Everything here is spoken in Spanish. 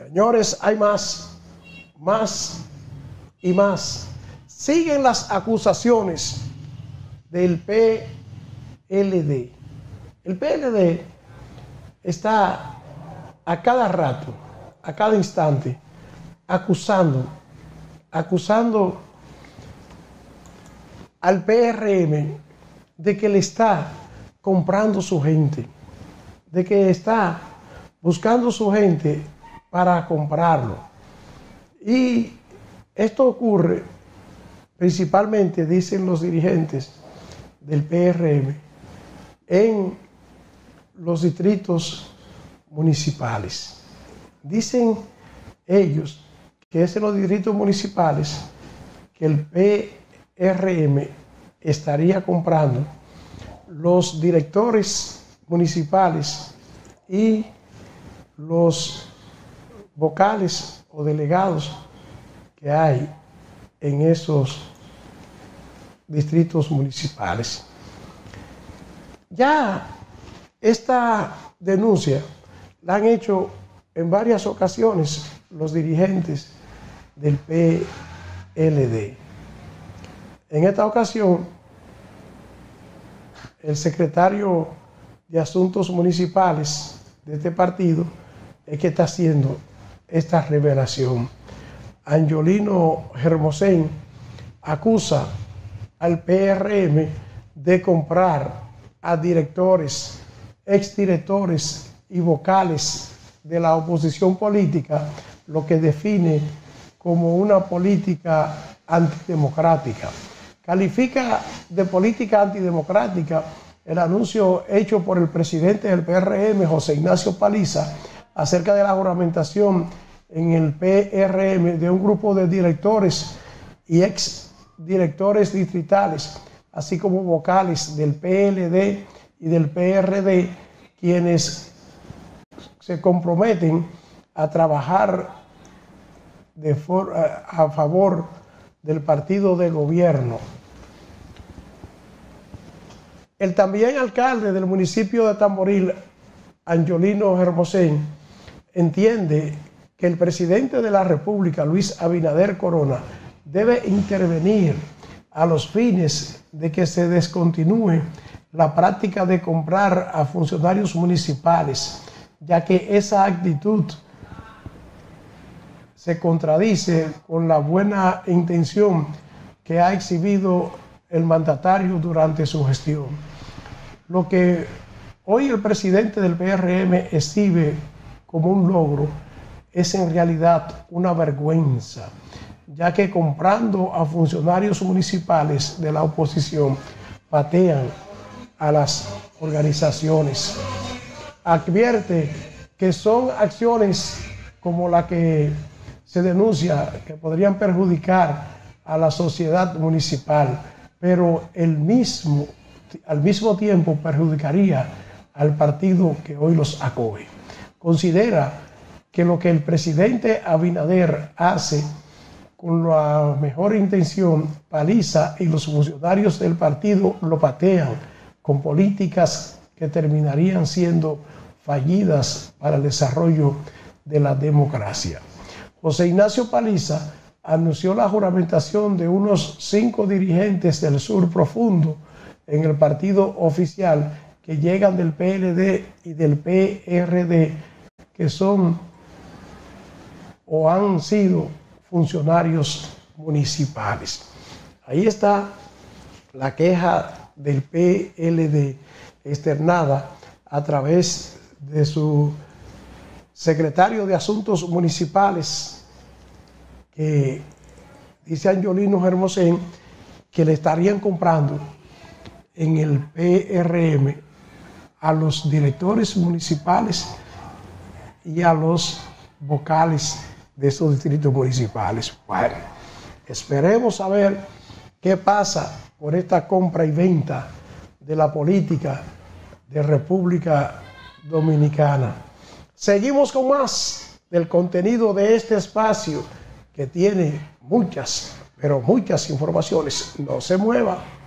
Señores, hay más y más. Siguen las acusaciones del PLD. El PLD está a cada rato, a cada instante, acusando al PRM de que le está comprando su gente, de que está buscando su gente para comprarlo. Y esto ocurre principalmente, dicen los dirigentes del PRM, en los distritos municipales. Dicen ellos que es en los distritos municipales que el PRM estaría comprando los directores municipales y los vocales o delegados que hay en esos distritos municipales. Ya esta denuncia la han hecho en varias ocasiones los dirigentes del PLD. En esta ocasión, el secretario de Asuntos Municipales de este partido es que está haciendo esta revelación. Angiolino Hermosén acusa al PRM de comprar a directores, exdirectores y vocales de la oposición política, lo que define como una política antidemocrática. Califica de política antidemocrática el anuncio hecho por el presidente del PRM, José Ignacio Paliza, acerca de la juramentación en el PRM de un grupo de directores y exdirectores distritales, así como vocales del PLD y del PRD, quienes se comprometen a trabajar a favor del partido de gobierno. El también alcalde del municipio de Tamboril, Angiolino Hermosén, entiende que el presidente de la República, Luis Abinader Corona, debe intervenir a los fines de que se descontinúe la práctica de comprar a funcionarios municipales, ya que esa actitud se contradice con la buena intención que ha exhibido el mandatario durante su gestión. Lo que hoy el presidente del PRM exhibe como un logro es en realidad una vergüenza, ya que comprando a funcionarios municipales de la oposición patean a las organizaciones. Advierte que son acciones como la que se denuncia que podrían perjudicar a la sociedad municipal, pero al mismo tiempo perjudicaría al partido que hoy los acoge. Considera que lo que el presidente Abinader hace con la mejor intención, Paliza y los funcionarios del partido lo patean con políticas que terminarían siendo fallidas para el desarrollo de la democracia. José Ignacio Paliza anunció la juramentación de unos 5 dirigentes del sur profundo en el partido oficial que llegan del PLD y del PRD, que son o han sido funcionarios municipales. Ahí está la queja del PLD externada a través de su secretario de Asuntos Municipales, que dice Angiolino Hermosén que le estarían comprando en el PRM a los directores municipales y a los vocales de esos distritos municipales. Bueno, esperemos a ver qué pasa por esta compra y venta de la política de República Dominicana. Seguimos con más del contenido de este espacio que tiene muchas, pero muchas informaciones. No se mueva.